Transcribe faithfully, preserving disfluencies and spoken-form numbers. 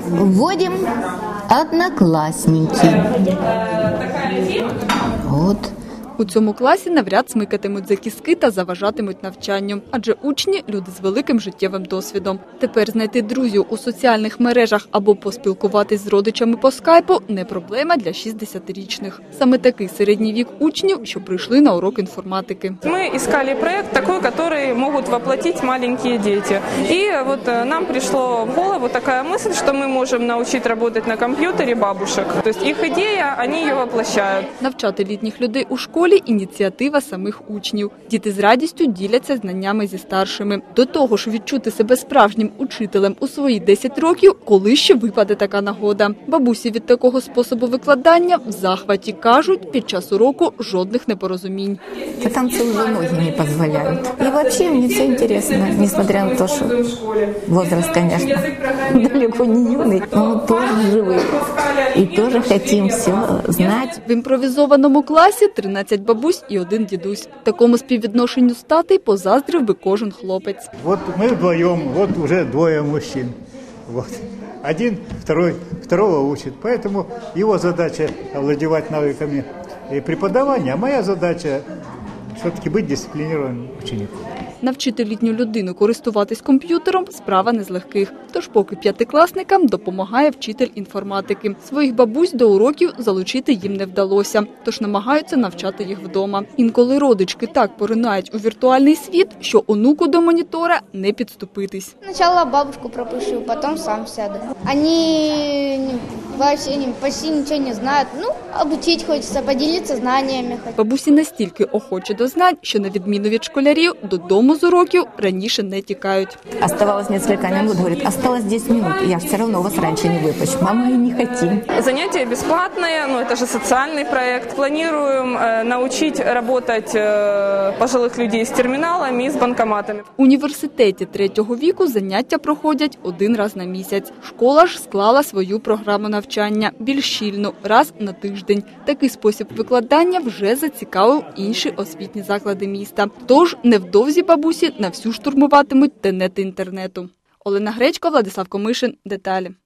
Вводим одноклассники. Вот. У цьому класі навряд смикатимуть за кістки та заважатимуть навчанню, адже учні – люди з великим життєвим досвідом. Тепер знайти друзів у соціальних мережах або поспілкуватись з родичами по скайпу – не проблема для шістдесятирічних. Саме такий середній вік учнів, що прийшли на урок інформатики. Ми шукали проєкт такий, який можуть воплотити маленькі діти. І от нам прийшла в голову така мисль, що ми можемо навчити працювати на комп'ютері бабушек. Тобто їх ідея, вони її воплощають. Навчати літніх людей у школі – ініціатива самих учнів. Діти з радістю діляться знаннями зі старшими. До того ж, відчути себе справжнім учителем у свої десять років, коли ще випаде така нагода. Бабусі від такого способу викладання в захваті, кажуть, під час уроку жодних непорозумінь. А там це вже ноги не дозволяють. І взагалі мені все цікаво, несмотря на те, що возраст, звісно, далеко не юний, але теж живий. І теж хочемо все знати. В імпровізованому класі тринадцять бабусь і один дідусь. Такому співвідношенню статей позаздрив би кожен хлопець. Вот мы вдвоем, вот уже двое мужчин. Вот. Один, второй, второго учит. Поэтому его задача овладевать навыками преподавания, а моя задача все-таки быть дисциплинированным учеником. Навчити літню людину користуватись комп'ютером – справа не з легких. Тож поки п'ятикласникам допомагає вчитель інформатики. Своїх бабусь до уроків залучити їм не вдалося, тож намагаються навчати їх вдома. Інколи родички так поринають у віртуальний світ, що онуку до монітора не підступитись. Спочатку бабушку пропущу, потім сам сяду. Вони вообще почти нічого не знають. Ну, обучити хочеться, поділитися знаннями. Бабусі настільки охочі до знань, що на відміну від школярів додому з уроків раніше не тікають. Оставалось несколько минут, говорит, осталось десять минут, я все равно вас раньше не выпущу. Мама, мы не хотим. Занятия бесплатные, ну это же социальный проект. Планируем э, научить работать э, пожилых людей с терминалами и с банкоматами. В університеті третього віку заняття проходять один раз на місяць. Школа ж склала свою програму навчання, більш щільну, раз на тиждень. Такий спосіб викладання вже зацікавив інші освітні заклади міста. Тож невдовзі бабусі на всю штурмуватимуть тенети інтернету. Олена Гречко, Владислав Комишин. Деталі.